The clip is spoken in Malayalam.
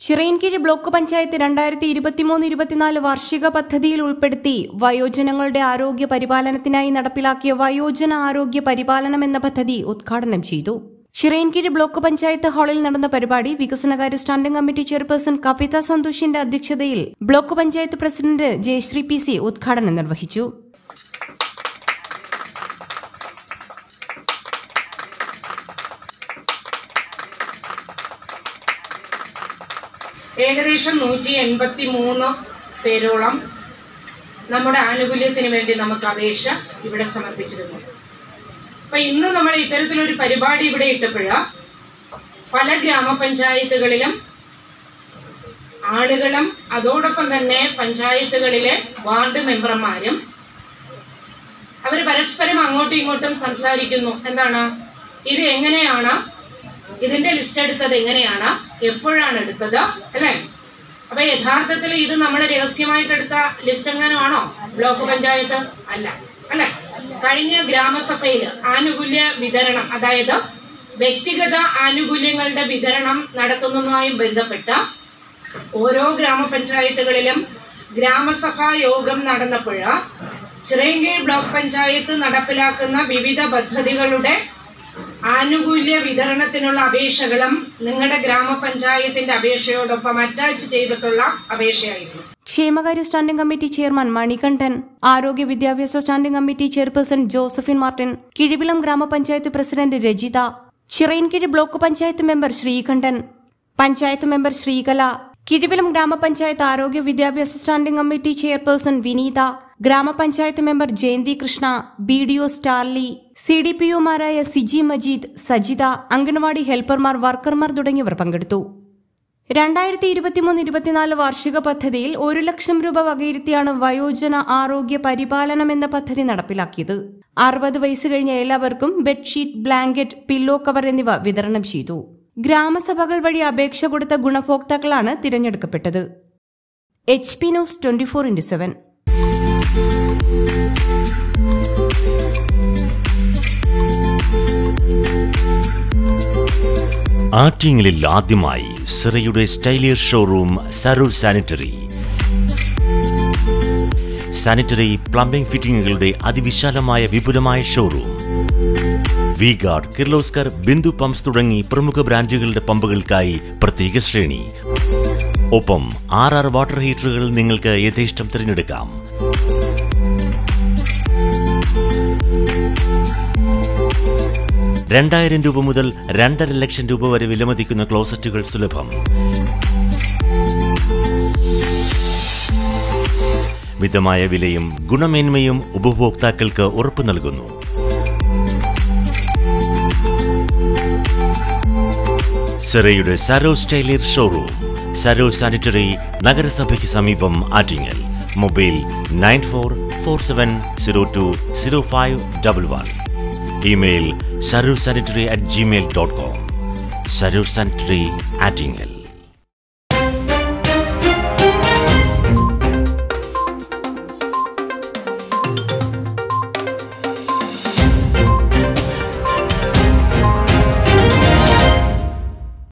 ചിറയൻകീഴ് ബ്ലോക്ക് പഞ്ചായത്ത് 2023-24 വാർഷിക പദ്ധതിയിൽ ഉൾപ്പെടുത്തി വയോജനങ്ങളുടെ ആരോഗ്യ പരിപാലനത്തിനായി നടപ്പിലാക്കിയ വയോജന ആരോഗ്യ പരിപാലനം എന്ന പദ്ധതി ഉദ്ഘാടനം ചെയ്തു. ചിറയൻകീഴ് ബ്ലോക്ക് പഞ്ചായത്ത് ഹാളിൽ നടന്ന പരിപാടി വികസനകാര്യ സ്റ്റാൻഡിംഗ് കമ്മിറ്റി ചെയർപേഴ്സൺ കവിത സന്തോഷിന്റെ അധ്യക്ഷതയിൽ block panchayat president Jayasree PC ഉദ്ഘാടനം നിർവഹിച്ചു. ഏകദേശം 183 പേരോളം നമ്മുടെ ആനുകൂല്യത്തിന് വേണ്ടി നമുക്ക് അപേക്ഷ ഇവിടെ സമർപ്പിച്ചിരുന്നു. അപ്പോൾ ഇന്ന് നമ്മൾ ഇത്തരത്തിലൊരു പരിപാടി ഇവിടെ ഇട്ടപ്പോഴാണ് പല ഗ്രാമപഞ്ചായത്തുകളിലും ആളുകളും അതോടൊപ്പം തന്നെ പഞ്ചായത്തുകളിലെ വാർഡ് മെമ്പർമാരും അവർ പരസ്പരം അങ്ങോട്ടും ഇങ്ങോട്ടും സംസാരിക്കുന്നു. എന്താണ് ഇത്, എങ്ങനെയാണ് ഇതിന്റെ ലിസ്റ്റ് എടുത്തത്, എങ്ങനെയാണ്, എപ്പോഴാണ് എടുത്തത്, അല്ലേ? അപ്പൊ യഥാർത്ഥത്തിൽ ഇത് നമ്മൾ രഹസ്യമായിട്ട് എടുത്ത ലിസ്റ്റ് എങ്ങനെയാണോ ബ്ലോക്ക് പഞ്ചായത്ത്? അല്ല, അല്ലെ? കഴിഞ്ഞ ഗ്രാമസഭയിൽ ആനുകൂല്യ വിതരണം, അതായത് വ്യക്തിഗത ആനുകൂല്യങ്ങളുടെ വിതരണം നടത്തുന്നതുമായി ബന്ധപ്പെട്ട ഓരോ ഗ്രാമപഞ്ചായത്തുകളിലും ഗ്രാമസഭാ യോഗം നടന്നപ്പോൾ ചിറയൻകീഴ് ബ്ലോക്ക് പഞ്ചായത്ത് നടപ്പിലാക്കുന്ന വിവിധ പദ്ധതികളുടെ ആനുകൂല്യ വിതരണത്തിനുള്ള അപേക്ഷകളും നിങ്ങളുടെ ഗ്രാമപഞ്ചായത്തിന്റെ അപേക്ഷയോടൊപ്പം അറ്റാച്ച് ചെയ്തിട്ടുള്ള അപേക്ഷയായിരുന്നു. ക്ഷേമകാര്യ സ്റ്റാൻഡിംഗ് കമ്മിറ്റി ചെയർമാൻ മണികണ്ഠൻ, ആരോഗ്യ വിദ്യാഭ്യാസ standing committee chairperson Josephine Martin, Kizhuvilam gramapanchayat president Rajitha, Chirayinkeezhu block panchayat member Sreekantan, panchayat member Sreekala, Kizhuvilam gramapanchayat ആരോഗ്യ വിദ്യാഭ്യാസ standing committee chairperson Vineetha, gramapanchayat member Jayanthi Krishna, BDO Starly, CDPOമാരായ സിജി മജീദ്, സജിത, അംഗൻവാടി ഹെൽപ്പർമാർ, വർക്കർമാർ തുടങ്ങിയവർ പങ്കെടുത്തു. 2023-24 വാർഷിക പദ്ധതിയിൽ 1 ലക്ഷം രൂപ വകയിരുത്തിയാണ് വയോജന ആരോഗ്യ പരിപാലനം എന്ന പദ്ധതി നടപ്പിലാക്കിയത്. 60 വയസ്സ് കഴിഞ്ഞ എല്ലാവർക്കും ബെഡ്ഷീറ്റ്, ബ്ലാങ്കറ്റ്, പില്ലോ കവർ എന്നിവ വിതരണം ചെയ്തു. ഗ്രാമസഭകൾ വഴി അപേക്ഷ കൊടുത്ത ഗുണഭോക്താക്കളാണ് തിരഞ്ഞെടുക്കപ്പെട്ടത്. HP news 24/7. ആറ്റിങ്ങലിൽ ആദ്യമായി സിറയുടെ Stylior showroom Sarur sanitary. Sanitary plumbing ഫിറ്റിംഗുകളുടെ അതിവിശാലമായ വിപുലമായ showroom. V-Guard, Kirloskar, Bindu pumps തുടങ്ങി പ്രമുഖ ബ്രാൻഡുകളുടെ പമ്പുകൾക്കായി പ്രത്യേക ശ്രേണി. ഒപ്പം 6 വാട്ടർ ഹീറ്ററുകൾ നിങ്ങൾക്ക് യഥേഷ്ടം തിരഞ്ഞെടുക്കാം. ₹2000 മുതൽ 2.5 ലക്ഷം രൂപ വരെ വിലമതിക്കുന്ന ക്ലോസറ്റുകൾ സുലഭം. മിതമായ വിലയും ഗുണമേന്മയും ഉപഭോക്താക്കൾക്ക് ഉറപ്പു നൽകുന്നു. സിറയുടെ Sarur Stylior showroom, Sarur sanitary, നഗരസഭയ്ക്ക് സമീപം, Attingal. Mobile 9447020511. Email sarursanitary@gmail.com. Sarur Sanitary, Attingal.